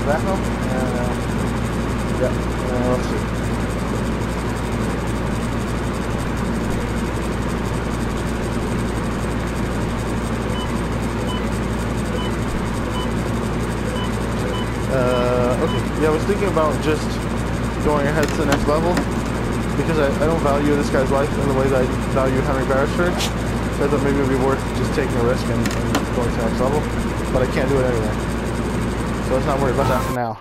Vacuum? Yeah, let's see. Okay, yeah, I was thinking about just going ahead to the next level because I don't value this guy's life in the way that I value Henry Beresford. So I thought maybe it would be worth just taking a risk and going to the next level, but I can't do it anyway. So let's not worry about that for now.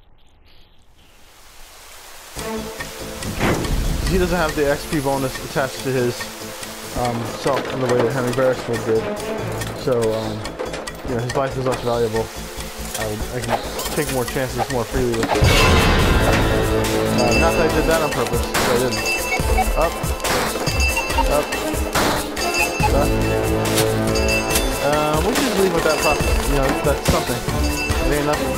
He doesn't have the XP bonus attached to his self in the way that Henry Beresford did. So, you know, his life is less valuable. I can take more chances more freely with it. Not that I did that on purpose, so I didn't. Up. Up. We can just leave with that profit. You know, that's something. It ain't nothing.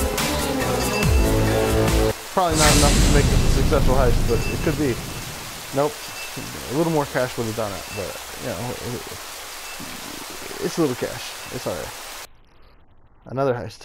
Probably not enough to make this a successful heist, but it could be. Nope. A little more cash would have done it, but, you know, it's a little cash. It's alright. Another heist.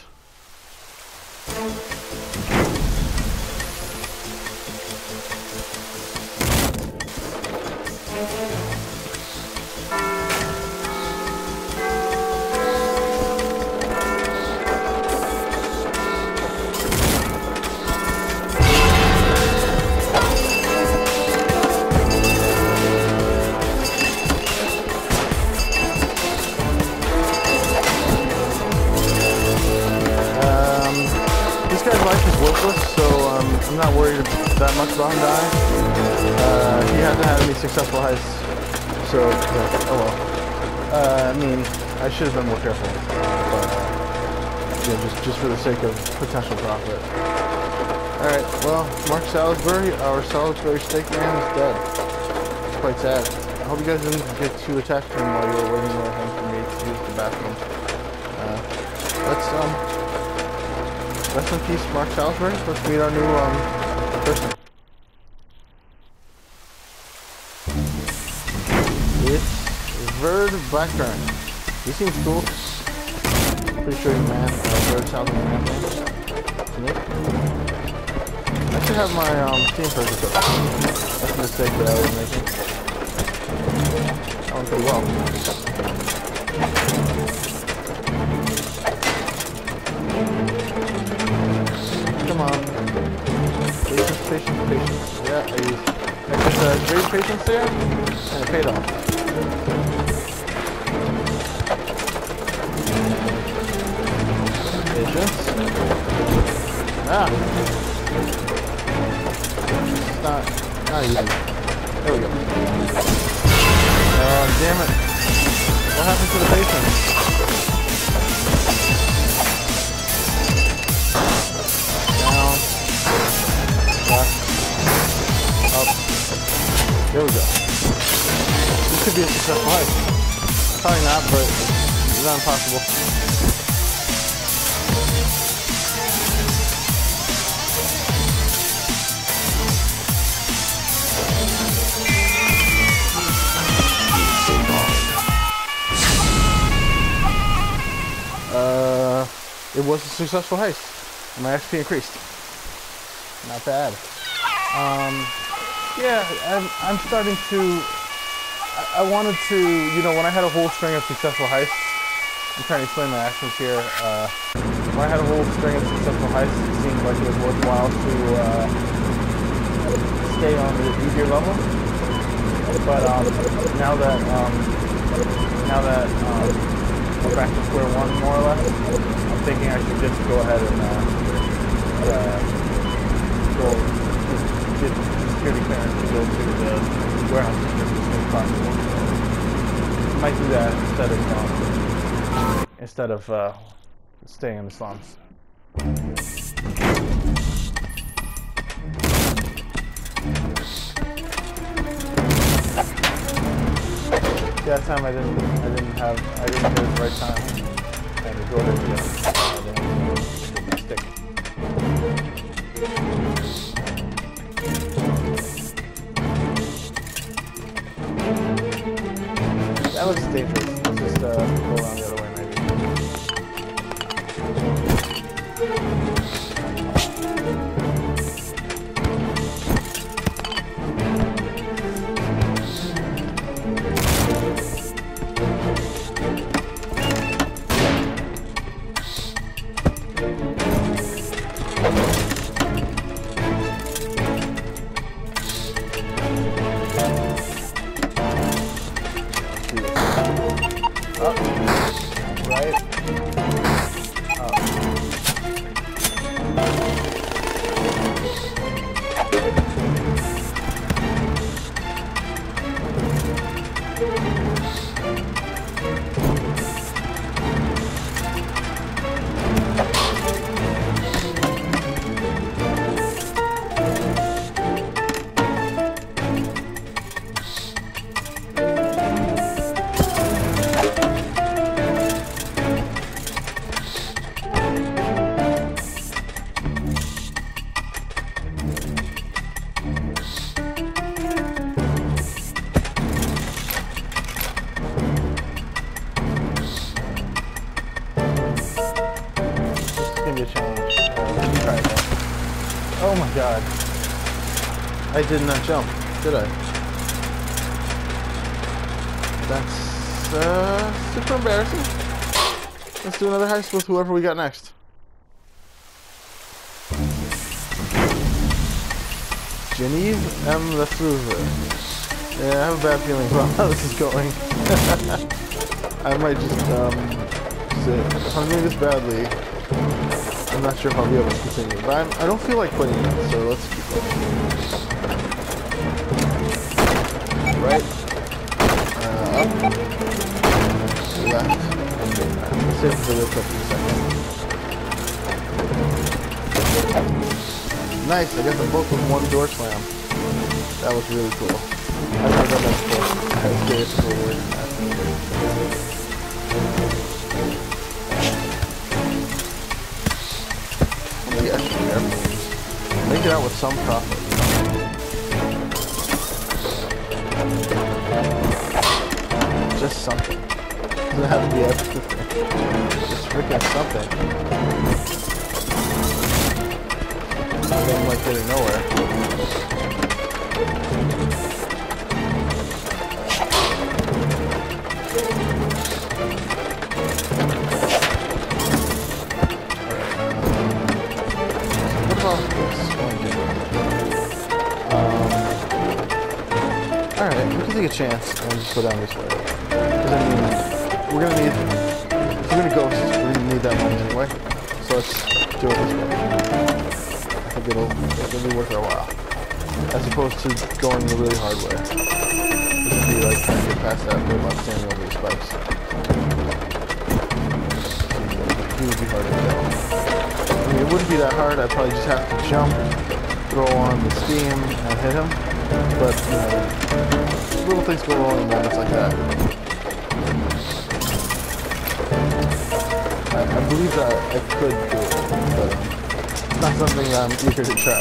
So I'm not worried that much about him dying. He hasn't had any successful heists, so yeah, oh well. I mean, I should have been more careful, but yeah, just for the sake of potential profit. All right, well, Mark Salisbury, our Salisbury steak man, is dead. It's quite sad. I hope you guys didn't get too attached to him while you were waiting for him for me to use the bathroom. Rest in peace, Mark Salisbury. Let's meet our new person. It's Verd Blackburn. He seems cool. Pretty sure he's man. Verd Salisbury man. I should have my team purchase up. That's a mistake that I was making. That went pretty well. Come on. Patience. Yeah, I just great patience there, and it paid off. Patience. Ah. It's not easy. There we go. Oh, damn it. What happened to the patience? Up. There we go. This could be a successful heist. Probably not, but it's not impossible. It was a successful heist. My XP increased. Not bad. Yeah, I'm starting to. I wanted to, you know, when I had a whole string of successful heists. I'm trying to explain my actions here. When I had a whole string of successful heists, it seemed like it was worthwhile to stay on the easier level. But now that we're back to square one, more or less, I'm thinking I should just go ahead and get security clearance to go to the warehouse district as soon as possible. I might do that instead of staying in the slums. That time I didn't hit it the right time. And the door didn't get my stick. That looks dangerous. Let's just go around the other way maybe. be a challenge. Let me try it though. Oh my god. I did not jump, did I? That's super embarrassing. Let's do another heist with whoever we got next. Genevieve M. Lefebvre. Yeah, I have a bad feeling about how this is going. I might just, say, if I'm doing this badly, I'm not sure if I'll be able to continue. But I don't feel like quitting yet, so let's keep going. Right. Up. Left. Okay, let's save the video clip for a second. Nice, I got them both with one door slam. That was really cool. I've never done that before. I was curious if it would work. Maybe extra airplanes. Make it out with some profit. Just something. Doesn't have to be everything. Just freaking something. I'm like getting nowhere. What about this? Alright, we can take a chance and just go down this way. Because I mean, we're gonna need, if we're gonna ghost, we're gonna need that money anyway. So let's do it this way. I think it'll be worth our while. As opposed to going the really hard way. This would be like trying to get past that robot standing over the spikes. It would be hard to kill. I mean, it wouldn't be that hard. I'd probably just have to jump, throw on the steam, and hit him. But, you know, little things go wrong in moments like that. I believe that I could do it, but it's not something I'm eager to try.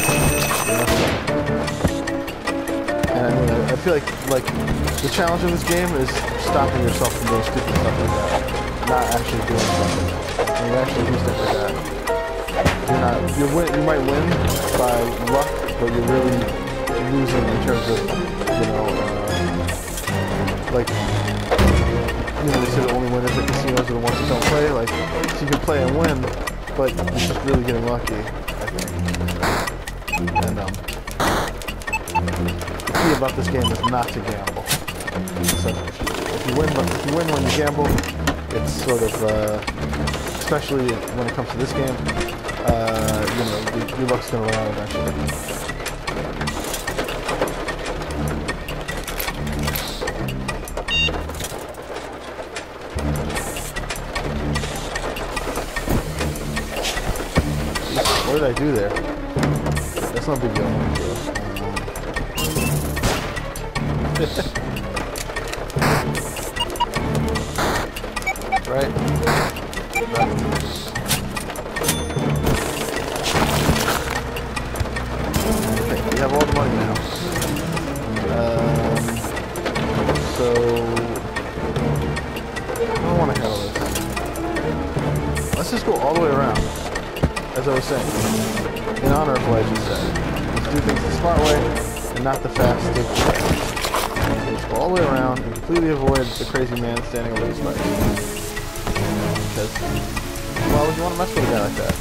And I mean, I feel like the challenge in this game is stopping yourself from doing stupid stuff like that, not actually doing something. When you actually do stuff like that, you might win by luck, but you're really losing in terms of, you know, like, you know, they say the only winners at casinos are the ones who don't play. Like, so you can play and win, but you're just really getting lucky, I think. And the key about this game is not to gamble. So if you win when you gamble, it's sort of, especially when it comes to this game, you know, your luck's gonna run out eventually. What did I do there? That's not a big deal. Right? Okay, we have all the money now. So I don't want to handle this. Let's just go all the way around. As I was saying, in honor of what I just said, let's do things the smart way and not the fast way. Let's go all the way around and completely avoid the crazy man standing over the spikes. Because, why would you want to mess with a guy like that?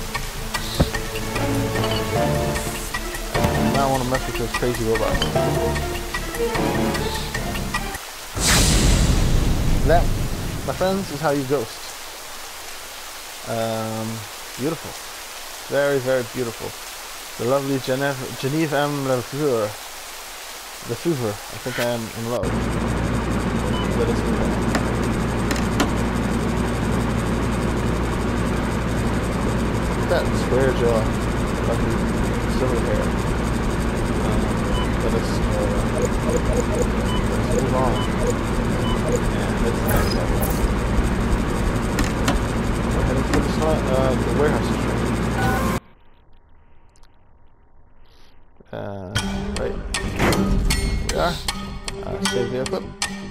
You not want to mess with those crazy robots. That, my friends, is how you ghost. Beautiful. Very, very beautiful. The lovely Genevieve M. Lefebvre. Lefebvre. I think I am in love. Let us move on. That square jaw. Lovely silver hair. Let us move on. And let's we're heading for the warehouse district. Right. Here we are. Save vehicle.